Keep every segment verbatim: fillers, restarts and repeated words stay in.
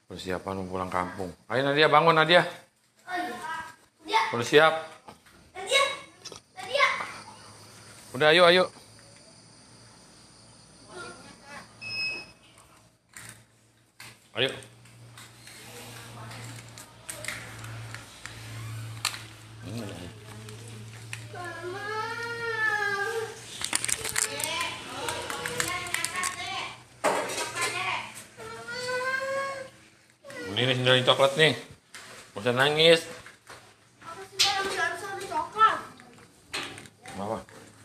Persiapan mau pulang kampung. Ayo Nadia, bangun Nadia. Udah siap? Udah, ayo, ayo. Ayo. Ini nih sendal coklat nih. Gak usah nangis. Apa?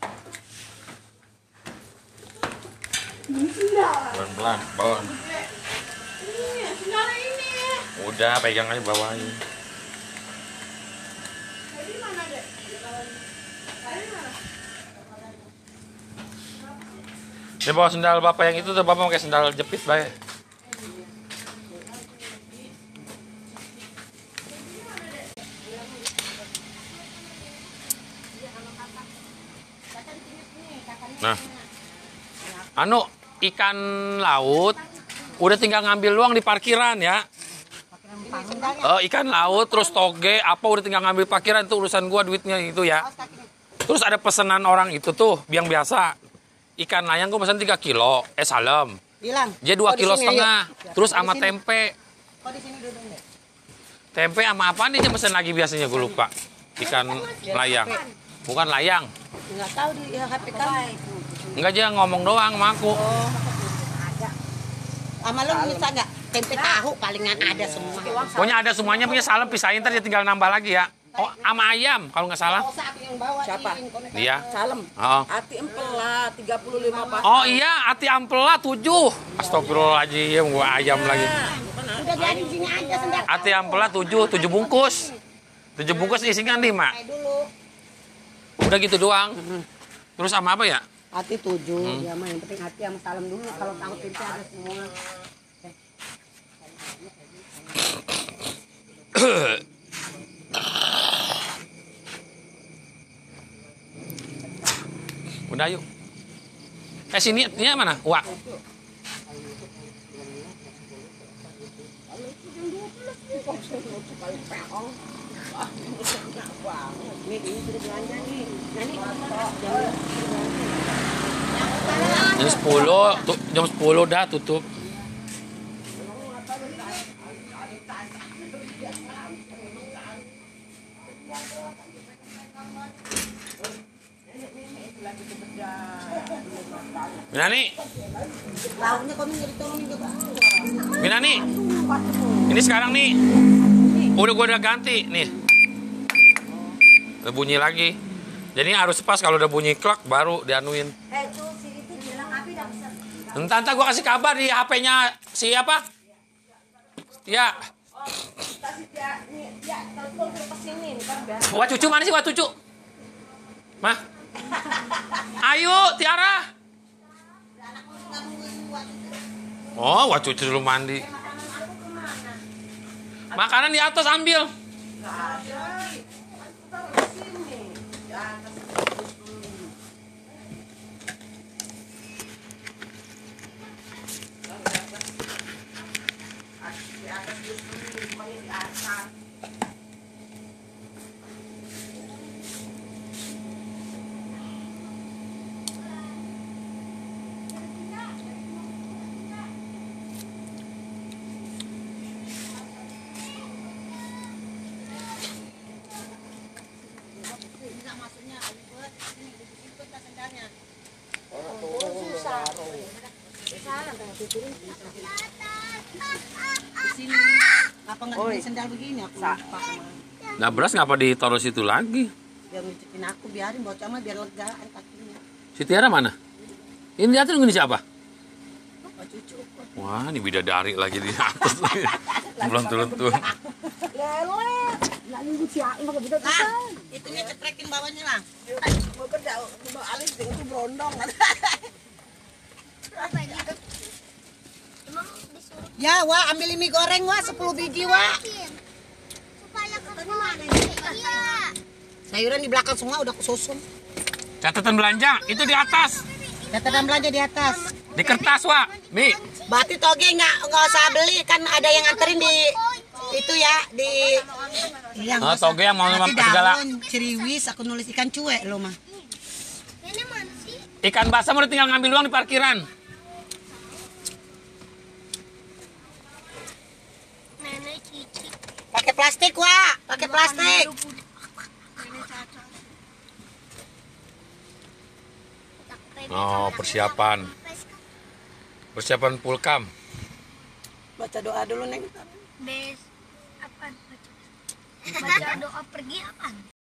Pelan-pelan, bawa. Udah, pegang aja bawain. Dia bawa sendal bapak yang itu tuh, bapak pakai sendal jepit baik. Nah, anu ikan laut udah tinggal ngambil doang di parkiran ya. Uh, ikan laut terus toge apa udah tinggal ngambil parkiran, itu urusan gua duitnya itu ya. Terus ada pesanan orang itu tuh yang biasa ikan layang gua pesan tiga kilo, eh salam. Bilang. Dia dua kilo setengah. Ayo. Terus sama tempe. Kok di sini duduk deh. Tempe sama apa nih dia pesan lagi biasanya gue lupa. Ikan layang. Bukan layang. Enggak tahu di H P kan. Enggak, aja ngomong doang sama aku. Oh. Sama lu bisa enggak? Tempe tahu palingan ada semua. Pokoknya ada semuanya, punya salam pisahin, ntar dia tinggal nambah lagi ya. Oh, sama ayam kalau nggak salah. Siapa? Dia. Salem. Oh. Ati empela tiga puluh lima pasang. Oh iya, ati ampela tujuh. Astagfirullahaladzim, gua ayam lagi. Udah jadi sini aja sendal. Ati ampela tujuh, tujuh bungkus. Tujuh bungkus isinya lima. Udah gitu doang. Terus sama apa ya? Ati tujuh, hmm. Ya mah yang penting hati sama salam dulu. Kalau tahu tempe ada semua. Udah yuk. Eh sini, ini mana? Wah. Jam sepuluh, jam sepuluh udah tutup. Minani. Minani. Ini sekarang nih. Udah gue udah ganti nih. Udah bunyi lagi. Jadi harus pas kalau udah bunyi klak baru dianuin. Entar entar gue kasih kabar di H P-nya si apa? Ya. Wah cucu mana sih wah cucu? Mah. Ayo Tiara. Oh, wah cucu dulu mandi. Makanan di atas ambil. Apa nggak beli sendal begini aku lupa. Nah beras ngapa ditaruh situ lagi? Biar ngicitin aku, biarin bocah mah biar lega kakinya. Si Tiara mana? Ini di atas nungguin siapa? Oh, cucu. Wah ini bidadari lagi di atas. Belum turun-turun. Lelet. Nggak nunggu siapa pakai bidadari. Nah, itunya ceprekin bawahnya lah. Mau kerja, mau alis itu berondong. Ya, wah ambil mie goreng wah sepuluh biji wah. Supaya kemana? Iya. Sayuran di belakang semua udah kususun. Catatan belanja itu di atas. Catatan belanja di atas. Di kertas, Wak. Mi. Berarti toge nggak nggak usah beli, kan ada yang nganterin di itu ya di Iya, Oh, toge yang mau Nanti segala. daun, ceriwis, aku nulis ikan cuek lo mah. Nenek mana sih? Ikan basah udah tinggal ngambil uang di parkiran. Nenek cici. pakai plastik, Wak, pakai plastik. Oh, persiapan. Persiapan pulkam. Baca doa dulu, Neng. Bes apa? Baca doa pergi apa?